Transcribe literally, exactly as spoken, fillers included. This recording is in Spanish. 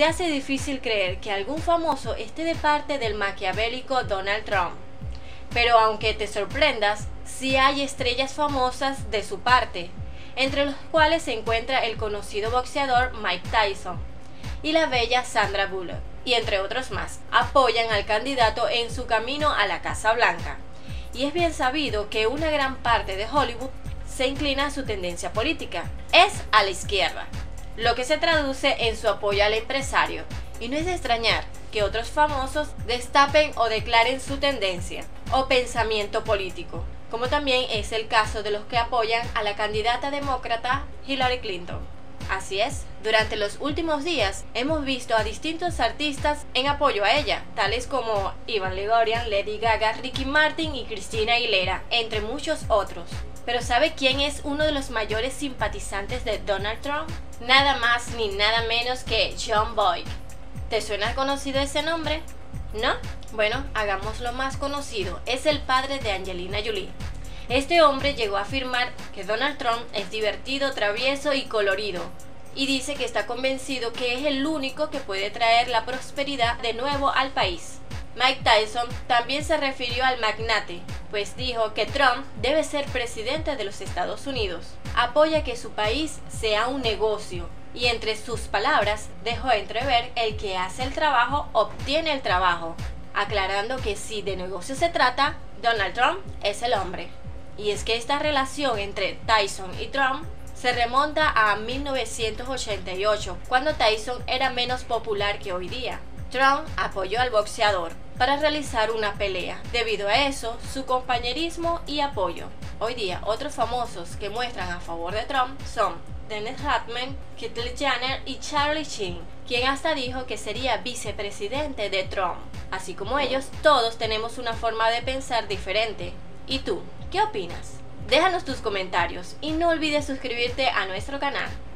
Se hace difícil creer que algún famoso esté de parte del maquiavélico Donald Trump. Pero aunque te sorprendas, sí hay estrellas famosas de su parte, entre los cuales se encuentra el conocido boxeador Mike Tyson y la bella Sandra Bullock, y entre otros más, apoyan al candidato en su camino a la Casa Blanca. Y es bien sabido que una gran parte de Hollywood se inclina a su tendencia política, es a la izquierda, lo que se traduce en su apoyo al empresario, y no es de extrañar que otros famosos destapen o declaren su tendencia o pensamiento político, como también es el caso de los que apoyan a la candidata demócrata Hillary Clinton. Así es, durante los últimos días hemos visto a distintos artistas en apoyo a ella, tales como Ivan Ligorian, Lady Gaga, Ricky Martin y Christina Aguilera, entre muchos otros. Pero ¿sabe quién es uno de los mayores simpatizantes de Donald Trump? Nada más ni nada menos que Jon Voight. ¿Te suena conocido ese nombre? ¿No? Bueno, hagámoslo más conocido. Es el padre de Angelina Jolie. Este hombre llegó a afirmar que Donald Trump es divertido, travieso y colorido, y dice que está convencido que es el único que puede traer la prosperidad de nuevo al país. Mike Tyson también se refirió al magnate, pues dijo que Trump debe ser presidente de los Estados Unidos. Apoya que su país sea un negocio, y entre sus palabras dejó entrever el que hace el trabajo obtiene el trabajo, aclarando que si de negocio se trata, Donald Trump es el hombre. Y es que esta relación entre Tyson y Trump se remonta a mil novecientos ochenta y ocho, cuando Tyson era menos popular que hoy día. Trump apoyó al boxeador para realizar una pelea. Debido a eso, su compañerismo y apoyo. Hoy día, otros famosos que muestran a favor de Trump son Dennis Rodman, Kylie Jenner y Charlie Sheen, quien hasta dijo que sería vicepresidente de Trump. Así como ellos, todos tenemos una forma de pensar diferente. ¿Y tú? ¿Qué opinas? Déjanos tus comentarios y no olvides suscribirte a nuestro canal.